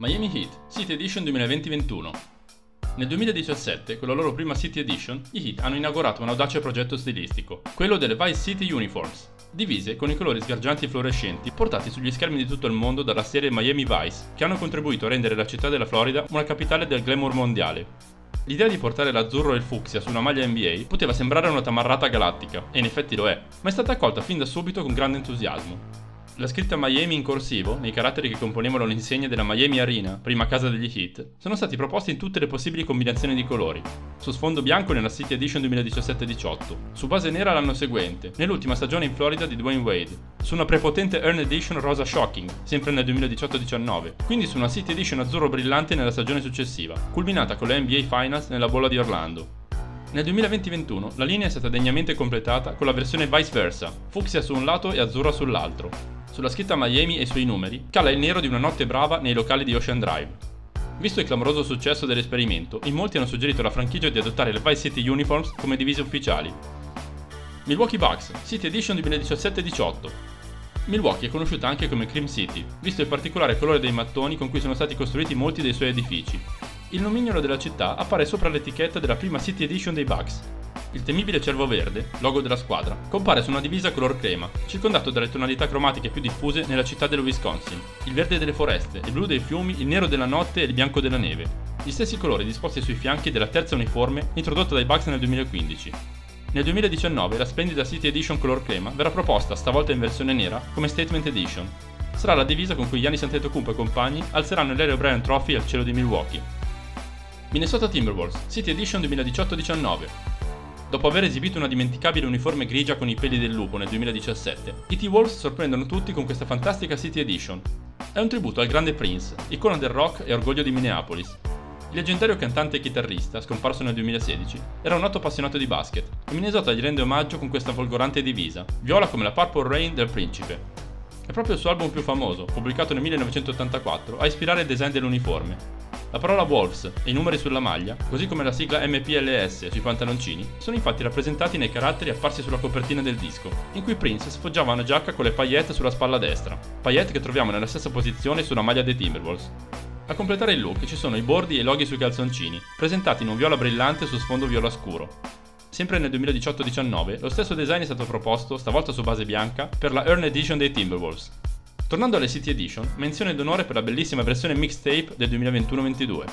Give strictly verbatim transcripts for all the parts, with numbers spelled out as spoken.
Miami Heat City Edition duemilaventi ventuno. Nel duemiladiciassette, con la loro prima City Edition, i Heat hanno inaugurato un audace progetto stilistico, quello delle Vice City Uniforms, divise con i colori sgargianti e fluorescenti portati sugli schermi di tutto il mondo dalla serie Miami Vice, che hanno contribuito a rendere la città della Florida una capitale del glamour mondiale. L'idea di portare l'azzurro e il fucsia su una maglia N B A poteva sembrare una tamarrata galattica, e in effetti lo è, ma è stata accolta fin da subito con grande entusiasmo. La scritta Miami in corsivo, nei caratteri che componevano l'insegna della Miami Arena, prima casa degli Heat, sono stati proposti in tutte le possibili combinazioni di colori. Su sfondo bianco nella City Edition duemiladiciassette diciotto, su base nera l'anno seguente, nell'ultima stagione in Florida di Dwayne Wade, su una prepotente Earn Edition rosa shocking, sempre nel duemiladiciotto diciannove, quindi su una City Edition azzurro brillante nella stagione successiva, culminata con le N B A Finals nella bolla di Orlando. Nel duemilaventi ventuno la linea è stata degnamente completata con la versione vice versa, fucsia su un lato e azzurra sull'altro. Sulla scritta Miami e i suoi numeri cala il nero di una notte brava nei locali di Ocean Drive. Visto il clamoroso successo dell'esperimento, in molti hanno suggerito alla franchigia di adottare le Vice City Uniforms come divise ufficiali. Milwaukee Bucks City Edition duemiladiciassette diciotto. Milwaukee è conosciuta anche come Cream City, visto il particolare colore dei mattoni con cui sono stati costruiti molti dei suoi edifici. Il nomignolo della città appare sopra l'etichetta della prima City Edition dei Bucks. Il temibile cervo verde, logo della squadra, compare su una divisa color crema, circondato dalle tonalità cromatiche più diffuse nella città dello Wisconsin: il verde delle foreste, il blu dei fiumi, il nero della notte e il bianco della neve. Gli stessi colori disposti sui fianchi della terza uniforme introdotta dai Bucks nel duemilaquindici. Nel duemiladiciannove la splendida City Edition color crema verrà proposta, stavolta in versione nera, come Statement Edition. Sarà la divisa con cui Giannis Antetokounmpo e compagni alzeranno il Larry O'Brien Trophy al cielo di Milwaukee. Minnesota Timberwolves City Edition duemiladiciotto diciannove. Dopo aver esibito una dimenticabile uniforme grigia con i peli del lupo nel duemiladiciassette, i T-Wolves sorprendono tutti con questa fantastica City Edition. È un tributo al grande Prince, icona del rock e orgoglio di Minneapolis. Il leggendario cantante e chitarrista, scomparso nel duemilasedici, era un noto appassionato di basket, e Minnesota gli rende omaggio con questa folgorante divisa, viola come la Purple Rain del Principe. È proprio il suo album più famoso, pubblicato nel millenovecentottantaquattro, a ispirare il design dell'uniforme. La parola Wolves e i numeri sulla maglia, così come la sigla M P L S sui pantaloncini, sono infatti rappresentati nei caratteri apparsi sulla copertina del disco, in cui Prince sfoggiava una giacca con le paillette sulla spalla destra, paillette che troviamo nella stessa posizione sulla maglia dei Timberwolves. A completare il look ci sono i bordi e i loghi sui calzoncini, presentati in un viola brillante su sfondo viola scuro. Sempre nel duemiladiciotto diciannove lo stesso design è stato proposto, stavolta su base bianca, per la Earn Edition dei Timberwolves. Tornando alle City Edition, menzione d'onore per la bellissima versione mixtape del duemilaventuno ventidue.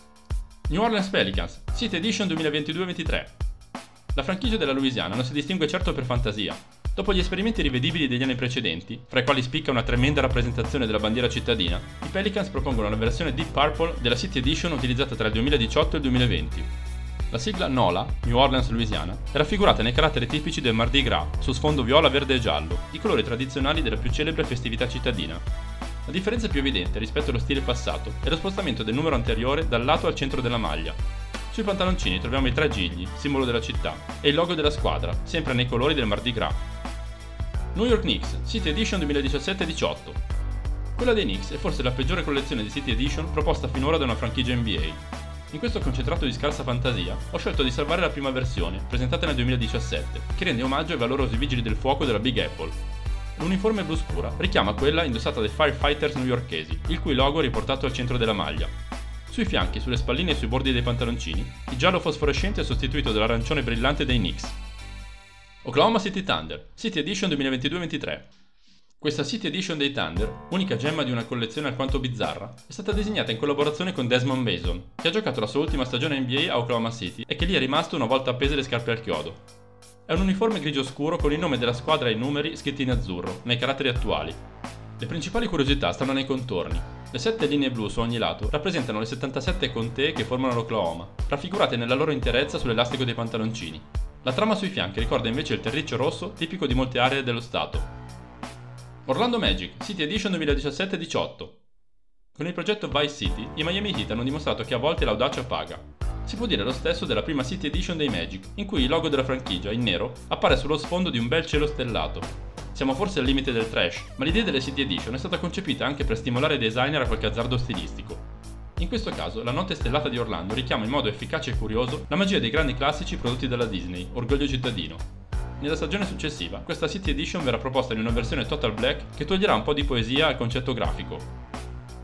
New Orleans Pelicans City Edition duemilaventidue ventitré. La franchigia della Louisiana non si distingue certo per fantasia. Dopo gli esperimenti rivedibili degli anni precedenti, fra i quali spicca una tremenda rappresentazione della bandiera cittadina, i Pelicans propongono la versione Deep Purple della City Edition utilizzata tra il duemiladiciotto e il duemilaventi. La sigla NOLA, New Orleans Louisiana, è raffigurata nei caratteri tipici del Mardi Gras, su sfondo viola, verde e giallo, i colori tradizionali della più celebre festività cittadina. La differenza più evidente rispetto allo stile passato è lo spostamento del numero anteriore dal lato al centro della maglia. Sui pantaloncini troviamo i tre gigli, simbolo della città, e il logo della squadra, sempre nei colori del Mardi Gras. New York Knicks City Edition duemiladiciassette diciotto. Quella dei Knicks è forse la peggiore collezione di City Edition proposta finora da una franchigia N B A. In questo concentrato di scarsa fantasia, ho scelto di salvare la prima versione, presentata nel duemiladiciassette, che rende omaggio ai valorosi vigili del fuoco della Big Apple. L'uniforme blu scura richiama quella indossata dai firefighters newyorkesi, il cui logo è riportato al centro della maglia. Sui fianchi, sulle spalline e sui bordi dei pantaloncini, il giallo fosforescente è sostituito dall'arancione brillante dei Knicks. Oklahoma City Thunder City Edition duemilaventidue ventitré. Questa City Edition dei Thunder, unica gemma di una collezione alquanto bizzarra, è stata disegnata in collaborazione con Desmond Mason, che ha giocato la sua ultima stagione N B A a Oklahoma City e che lì è rimasto una volta appese le scarpe al chiodo. È un uniforme grigio scuro con il nome della squadra e i numeri scritti in azzurro, nei caratteri attuali. Le principali curiosità stanno nei contorni. Le sette linee blu su ogni lato rappresentano le settantasette contee che formano l'Oklahoma, raffigurate nella loro interezza sull'elastico dei pantaloncini. La trama sui fianchi ricorda invece il terriccio rosso tipico di molte aree dello stato. Orlando Magic City Edition duemiladiciassette diciotto. Con il progetto Vice City, i Miami Heat hanno dimostrato che a volte l'audacia paga. Si può dire lo stesso della prima City Edition dei Magic, in cui il logo della franchigia, in nero, appare sullo sfondo di un bel cielo stellato. Siamo forse al limite del trash, ma l'idea delle City Edition è stata concepita anche per stimolare i designer a qualche azzardo stilistico. In questo caso, la notte stellata di Orlando richiama in modo efficace e curioso la magia dei grandi classici prodotti dalla Disney, orgoglio cittadino. Nella stagione successiva, questa City Edition verrà proposta in una versione Total Black che toglierà un po' di poesia al concetto grafico.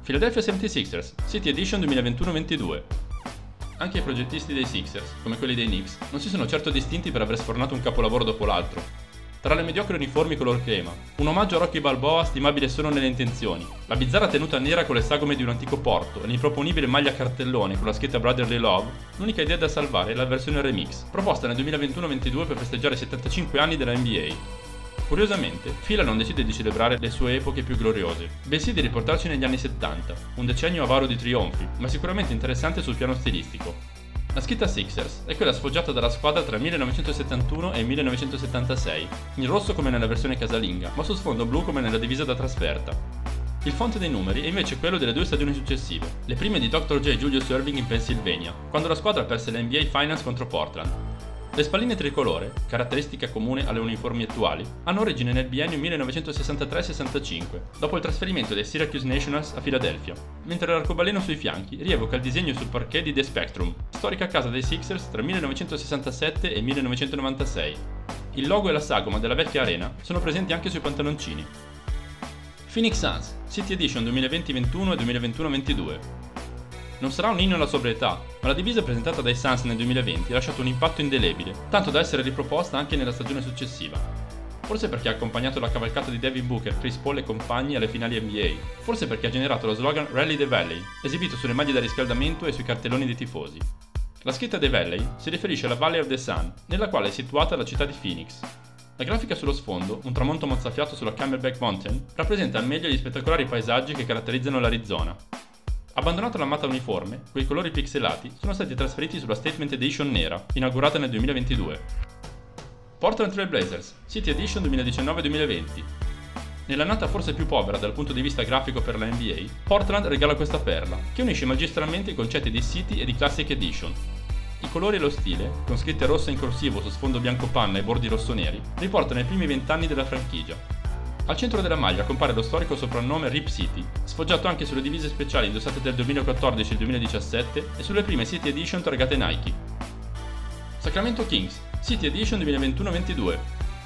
Philadelphia settantasei ers City Edition duemilaventuno ventidue. Anche i progettisti dei Sixers, come quelli dei Knicks, non si sono certo distinti per aver sfornato un capolavoro dopo l'altro. Tra le mediocri uniformi color crema, un omaggio a Rocky Balboa stimabile solo nelle intenzioni, la bizzarra tenuta nera con le sagome di un antico porto e l'improponibile maglia a cartellone con la scritta Brotherly Love, l'unica idea da salvare è la versione remix, proposta nel duemilaventuno ventidue per festeggiare i settantacinque anni della N B A. Curiosamente, Phila non decide di celebrare le sue epoche più gloriose, bensì di riportarci negli anni settanta, un decennio avaro di trionfi, ma sicuramente interessante sul piano stilistico. La scritta Sixers è quella sfoggiata dalla squadra tra il millenovecentosettantuno e il millenovecentosettantasei, in rosso come nella versione casalinga, ma su sfondo blu come nella divisa da trasferta. Il font dei numeri è invece quello delle due stagioni successive, le prime di doctor J. Julius Erving in Pennsylvania, quando la squadra perse l'N B A Finals contro Portland. Le spalline tricolore, caratteristica comune alle uniformi attuali, hanno origine nel biennio millenovecentosessantatré sessantacinque, dopo il trasferimento dei Syracuse Nationals a Filadelfia, mentre l'arcobaleno sui fianchi rievoca il disegno sul parquet di The Spectrum, storica casa dei Sixers tra millenovecentosessantasette e millenovecentonovantasei. Il logo e la sagoma della vecchia arena sono presenti anche sui pantaloncini. Phoenix Suns, City Edition duemilaventi ventuno e duemilaventuno ventidue. Non sarà un inno alla sobrietà, ma la divisa presentata dai Suns nel duemilaventi ha lasciato un impatto indelebile, tanto da essere riproposta anche nella stagione successiva. Forse perché ha accompagnato la cavalcata di Devin Booker, Chris Paul e compagni alle finali N B A, forse perché ha generato lo slogan Rally the Valley, esibito sulle maglie da riscaldamento e sui cartelloni dei tifosi. La scritta The Valley si riferisce alla Valley of the Sun, nella quale è situata la città di Phoenix. La grafica sullo sfondo, un tramonto mozzafiato sulla Camelback Mountain, rappresenta al meglio gli spettacolari paesaggi che caratterizzano l'Arizona. Abbandonata l'amata uniforme, quei colori pixelati sono stati trasferiti sulla Statement Edition nera, inaugurata nel duemilaventidue. Portland Trail Blazers, City Edition duemiladiciannove duemilaventi. Nell'annata forse più povera dal punto di vista grafico per la N B A, Portland regala questa perla, che unisce magistralmente i concetti di City e di Classic Edition. I colori e lo stile, con scritte rosse in corsivo su sfondo bianco panna e bordi rosso-neri, riportano i primi vent'anni della franchigia. Al centro della maglia compare lo storico soprannome Rip City, sfoggiato anche sulle divise speciali indossate del duemilaquattordici e il duemiladiciassette e sulle prime City Edition targate Nike. Sacramento Kings, City Edition duemilaventuno ventidue.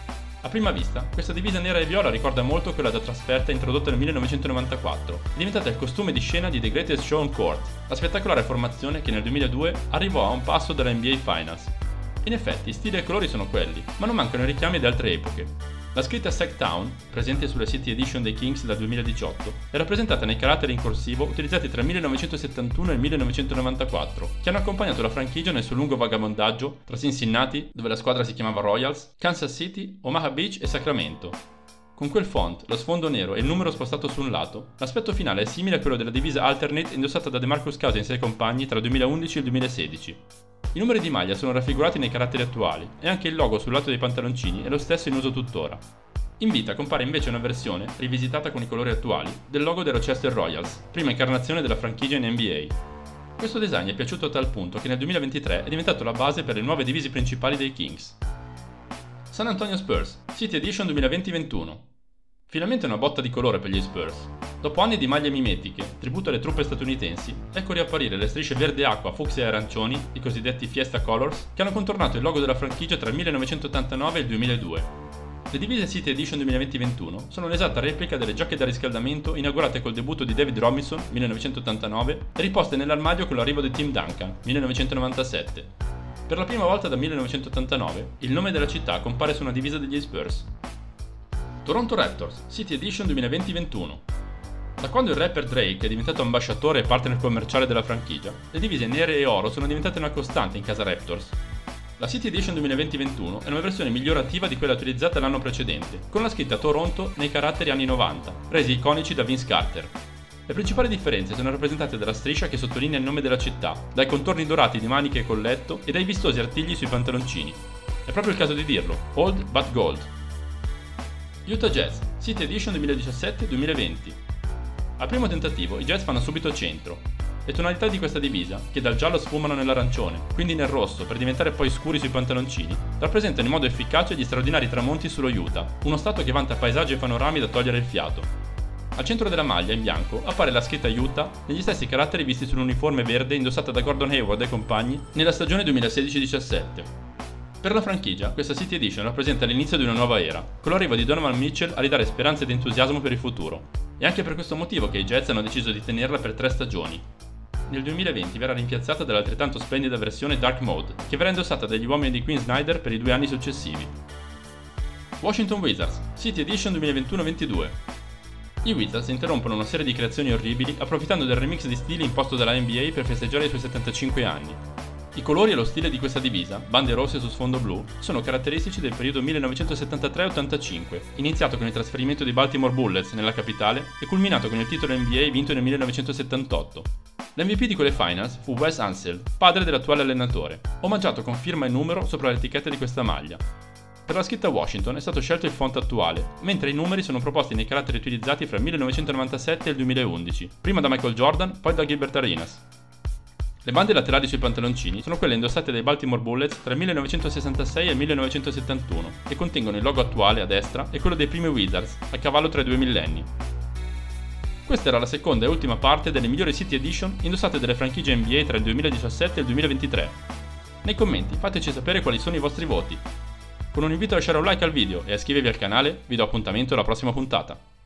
A prima vista, questa divisa nera e viola ricorda molto quella da trasferta introdotta nel millenovecentonovantaquattro, diventata il costume di scena di The Greatest Show on Court, la spettacolare formazione che nel duemiladue arrivò a un passo dalla N B A Finals. In effetti, stile e colori sono quelli, ma non mancano i richiami ad altre epoche. La scritta Sacktown, presente sulle City Edition dei Kings dal duemiladiciotto, è rappresentata nei caratteri in corsivo utilizzati tra il millenovecentosettantuno e il millenovecentonovantaquattro, che hanno accompagnato la franchigia nel suo lungo vagabondaggio tra Cincinnati, dove la squadra si chiamava Royals, Kansas City, Omaha Beach e Sacramento. Con quel font, lo sfondo nero e il numero spostato su un lato, l'aspetto finale è simile a quello della divisa alternate indossata da DeMarcus Cousins e i compagni tra il duemilaundici e il duemilasedici. I numeri di maglia sono raffigurati nei caratteri attuali e anche il logo sul lato dei pantaloncini è lo stesso in uso tuttora. In vita compare invece una versione, rivisitata con i colori attuali, del logo dei Rochester Royals, prima incarnazione della franchigia in N B A. Questo design è piaciuto a tal punto che nel duemilaventitré è diventato la base per le nuove divise principali dei Kings. San Antonio Spurs, City Edition duemilaventi ventuno. Finalmente una botta di colore per gli Spurs. Dopo anni di maglie mimetiche, tributo alle truppe statunitensi, ecco riapparire le strisce verde acqua, fucsia e arancioni, i cosiddetti Fiesta Colors, che hanno contornato il logo della franchigia tra il millenovecentottantanove e il duemiladue. Le divise City Edition duemilaventi ventuno sono l'esatta replica delle giacche da riscaldamento inaugurate col debutto di David Robinson, millenovecentottantanove, e riposte nell'armadio con l'arrivo di Tim Duncan, millenovecentonovantasette. Per la prima volta dal millenovecentottantanove, il nome della città compare su una divisa degli Spurs. Toronto Raptors, City Edition duemilaventi ventuno. Da quando il rapper Drake è diventato ambasciatore e partner commerciale della franchigia, le divise nere e oro sono diventate una costante in casa Raptors. La City Edition duemilaventi ventuno è una versione migliorativa di quella utilizzata l'anno precedente, con la scritta Toronto nei caratteri anni novanta, resi iconici da Vince Carter. Le principali differenze sono rappresentate dalla striscia che sottolinea il nome della città, dai contorni dorati di maniche e colletto e dai vistosi artigli sui pantaloncini. È proprio il caso di dirlo, old but gold. Utah Jazz, City Edition duemiladiciassette duemilaventi. Al primo tentativo i Jazz fanno subito centro. Le tonalità di questa divisa, che dal giallo sfumano nell'arancione, quindi nel rosso per diventare poi scuri sui pantaloncini, rappresentano in modo efficace gli straordinari tramonti sullo Utah, uno stato che vanta paesaggi e panorami da togliere il fiato. Al centro della maglia, in bianco, appare la scritta Utah negli stessi caratteri visti sull'uniforme verde indossata da Gordon Hayward e compagni nella stagione duemilasedici diciassette. Per la franchigia, questa City Edition rappresenta l'inizio di una nuova era, con l'arrivo di Donovan Mitchell a ridare speranza ed entusiasmo per il futuro. È anche per questo motivo che i Jazz hanno deciso di tenerla per tre stagioni. Nel duemilaventi verrà rimpiazzata dall'altrettanto splendida versione Dark Mode, che verrà indossata dagli uomini di Quinn Snyder per i due anni successivi. Washington Wizards, City Edition duemilaventuno ventidue. I Wizards interrompono una serie di creazioni orribili approfittando del remix di stili imposto dalla N B A per festeggiare i suoi settantacinque anni. I colori e lo stile di questa divisa, bande rosse su sfondo blu, sono caratteristici del periodo millenovecentosettantatré ottantacinque, iniziato con il trasferimento dei Baltimore Bullets nella capitale e culminato con il titolo N B A vinto nel millenovecentosettantotto. L'M V P di quelle finals fu Wes Unseld, padre dell'attuale allenatore, omaggiato con firma e numero sopra l'etichetta di questa maglia. Per la scritta Washington è stato scelto il font attuale, mentre i numeri sono proposti nei caratteri utilizzati fra il millenovecentonovantasette e il duemilaundici, prima da Michael Jordan, poi da Gilbert Arenas. Le bande laterali sui pantaloncini sono quelle indossate dai Baltimore Bullets tra il millenovecentosessantasei e il millenovecentosettantuno e contengono il logo attuale a destra e quello dei primi Wizards, a cavallo tra i due millenni. Questa era la seconda e ultima parte delle migliori City Edition indossate dalle franchigie N B A tra il duemiladiciassette e il duemilaventitré. Nei commenti fateci sapere quali sono i vostri voti. Con un invito a lasciare un like al video e a iscrivervi al canale, vi do appuntamento alla prossima puntata.